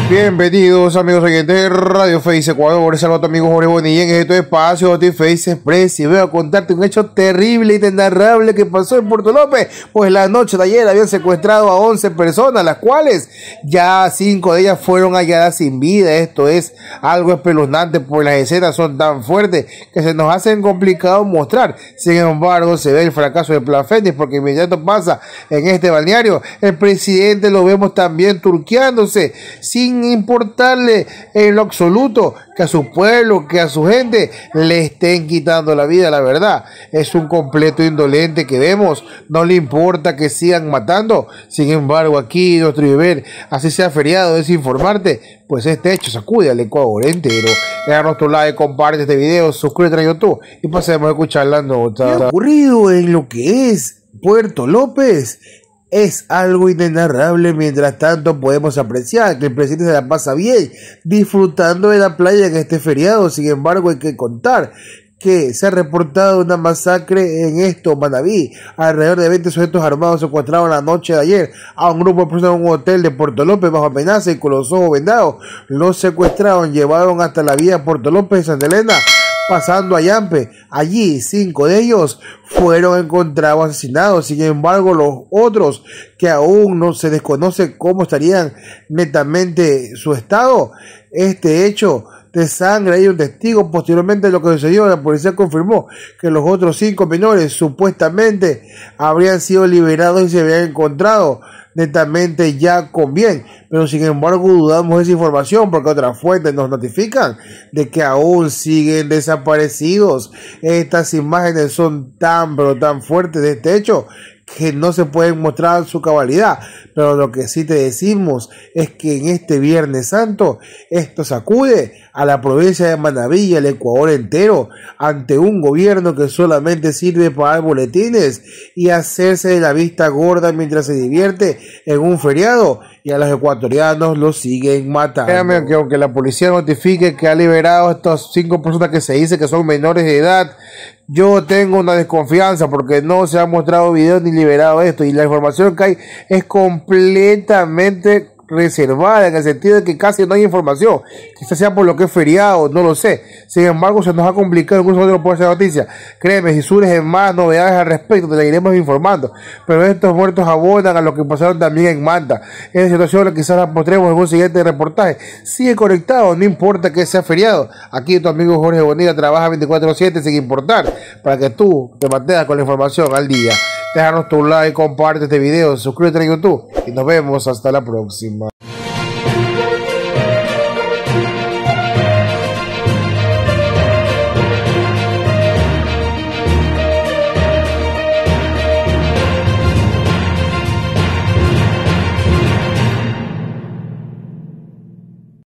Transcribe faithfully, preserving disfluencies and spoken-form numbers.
Bienvenidos amigos oyentes de Radio Face Ecuador, saludo a tu amigo Jorge Bonilla en este espacio de Face Express y voy a contarte un hecho terrible y inenarrable que pasó en Puerto López. Pues la noche de ayer habían secuestrado a once personas, las cuales ya cinco de ellas fueron halladas sin vida. Esto es algo espeluznante, pues las escenas son tan fuertes que se nos hacen complicado mostrar. Sin embargo, se ve el fracaso del Plan Fénix, porque inmediato pasa en este balneario, el presidente lo vemos también turqueándose, sin importarle en lo absoluto que a su pueblo, que a su gente le estén quitando la vida. La verdad, es un completo indolente que vemos, no le importa que sigan matando. Sin embargo, aquí nuestro deber, así sea feriado, es informarte, pues este hecho sacude al Ecuador entero. Deja nuestro like, comparte este video, suscríbete a YouTube y pasemos a escuchar la nota. ¿Qué ha ocurrido en lo que es Puerto López? Es algo inenarrable. Mientras tanto, podemos apreciar que el presidente se la pasa bien disfrutando de la playa en este feriado. Sin embargo, hay que contar que se ha reportado una masacre en esto, Manabí. Alrededor de veinte sujetos armados secuestraron la noche de ayer a un grupo de personas en un hotel de Puerto López bajo amenaza y con los ojos vendados. Los secuestraron, llevaron hasta la vía Puerto López Santa Elena, pasando a Yampe. Allí cinco de ellos fueron encontrados asesinados. Sin embargo, los otros, que aún no se desconoce cómo estarían netamente su estado, este hecho de sangre, hay un testigo. Posteriormente de lo que sucedió, la policía confirmó que los otros cinco menores supuestamente habrían sido liberados y se habían encontrado netamente ya con bien, pero sin embargo dudamos de esa información porque otras fuentes nos notifican de que aún siguen desaparecidos. Estas imágenes son tan pero tan fuertes de este hecho que no se pueden mostrar su cabalidad, pero lo que sí te decimos es que en este Viernes Santo esto sacude a la provincia de Manabí y al Ecuador entero ante un gobierno que solamente sirve para dar boletines y hacerse de la vista gorda mientras se divierte en un feriado, y a los ecuatorianos los siguen matando. Créanme que aunque la policía notifique que ha liberado a estas cinco personas que se dice que son menores de edad, yo tengo una desconfianza porque no se ha mostrado video ni liberado esto, y la información que hay es completamente reservada, en el sentido de que casi no hay información. Quizás sea por lo que es feriado, no lo sé. Sin embargo, se nos ha complicado incluso otro por esa noticia. Créeme, si surgen más novedades al respecto, te la iremos informando. Pero estos muertos abonan a lo que pasaron también en Manta. Esta situación quizás la mostremos en un siguiente reportaje. Sigue conectado, no importa que sea feriado. Aquí tu amigo Jorge Bonilla trabaja veinticuatro siete sin importar, para que tú te mantengas con la información al día. Déjanos tu like, comparte este video, suscríbete a YouTube y nos vemos hasta la próxima.